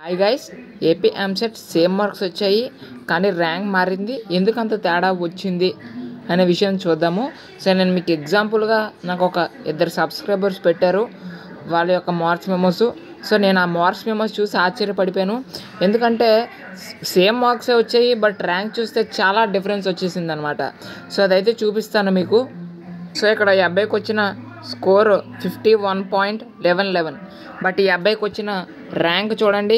Hi guys, AP eamcet same marks వచ్చాయి కానీ rank మారింది. ఎందుకు అంత తేడా వచ్చింది అనే విషయం చూద్దాము. సో నేను మీకు ఎగ్జాంపుల్గా నాకు ఒక ఇద్దరు సబ్స్క్రైబర్స్ పెట్టారు వాళ్ళ యొక్క మార్క్స్ మెమోస్. సో నేను ఆ మార్క్స్ మెమోస్ చూసి ఆశ్చర్యపడిపోయాను. ఎందుకంటే సేమ్ మార్క్సే వచ్చాయి బట్ ర్యాంక్ చూస్తే చాలా డిఫరెన్స్ వచ్చేసింది అనమాట. సో అదైతే చూపిస్తాను మీకు. సో ఇక్కడ ఈ అబ్బాయికి వచ్చిన స్కోర్ 51.11 బట్ ఈ అబ్బాయికి వచ్చిన ర్యాంక్ చూడండి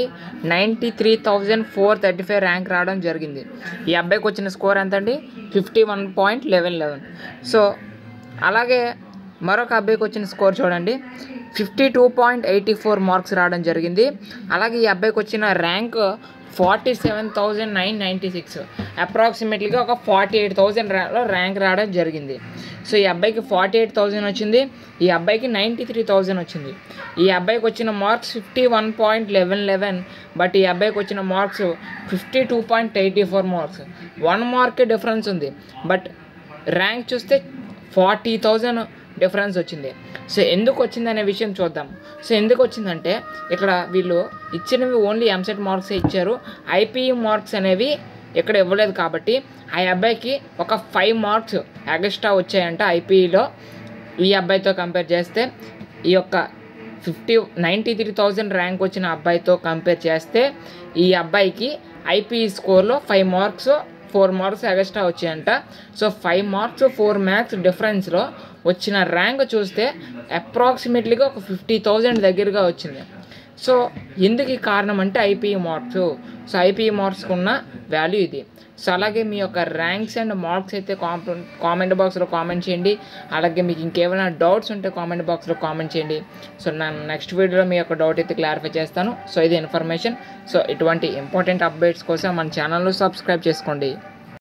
93,435 ర్యాంక్ రావడం జరిగింది. ఈ అబ్బాయికి వచ్చిన స్కోర్ ఎంత అండి? 51.11. సో అలాగే మరొక అబ్బాయికి వచ్చిన స్కోర్ చూడండి 52.84 మార్క్స్ రావడం జరిగింది. అలాగే ఈ అబ్బాయికి వచ్చిన ర్యాంక్ 47,996, అప్రాక్సిమేట్లీగా ఒక 48,000 ర్యాంక్ రావడం జరిగింది. సో ఈ అబ్బాయికి 48,000 వచ్చింది, ఈ అబ్బాయికి 93,000 వచ్చింది. ఈ అబ్బాయికి వచ్చిన మార్క్స్ 51.11 బట్ ఈ అబ్బాయికి వచ్చిన మార్క్స్ 52.84 మార్క్స్. 1 మార్క్ డిఫరెన్స్ ఉంది బట్ ర్యాంక్ చూస్తే 40,000 డిఫరెన్స్ వచ్చింది. సో ఎందుకు వచ్చింది అనే విషయం చూద్దాం. సో ఎందుకు వచ్చిందంటే ఇక్కడ వీళ్ళు ఇచ్చినవి ఓన్లీ eamcet మార్క్సే ఇచ్చారు, ఐపీఈ మార్క్స్ అనేవి ఇక్కడ ఇవ్వలేదు. కాబట్టి ఆ అబ్బాయికి ఒక 5 మార్క్స్ ఎక్స్ట్రా వచ్చాయంట ఐపీఈలో. ఈ అబ్బాయితో కంపేర్ చేస్తే ఈ యొక్క 93,000 ర్యాంక్ వచ్చిన అబ్బాయితో కంపేర్ చేస్తే ఈ అబ్బాయికి ఐపీఈ స్కోర్లో 5 మార్క్స్ 4 మార్క్స్ ఎక్స్ట్రా వచ్చాయంట. సో 5 మార్క్స్ 4 మార్క్స్ డిఫరెన్స్లో వచ్చిన ర్యాంక్ చూస్తే అప్రాక్సిమేట్లీగా ఒక 50,000 దగ్గరగా వచ్చింది. సో ఎందుకు ఈ కారణం అంటే ఐపీఈ మార్క్స్. సో ఐపీఈ మార్క్స్కి ఉన్న వాల్యూ ఇది. సో అలాగే మీ యొక్క ర్యాంక్స్ అండ్ మార్క్స్ అయితే కామెంట్ బాక్స్లో కామెంట్ చేయండి. అలాగే మీకు ఇంకేమైనా డౌట్స్ ఉంటే కామెంట్ బాక్స్లో కామెంట్ చేయండి. సో నేను నెక్స్ట్ వీడియోలో మీ యొక్క డౌట్ అయితే క్లారిఫై చేస్తాను. సో ఇది ఇన్ఫర్మేషన్. సో ఇటువంటి ఇంపార్టెంట్ అప్డేట్స్ కోసం మన ఛానల్ను సబ్స్క్రైబ్ చేసుకోండి.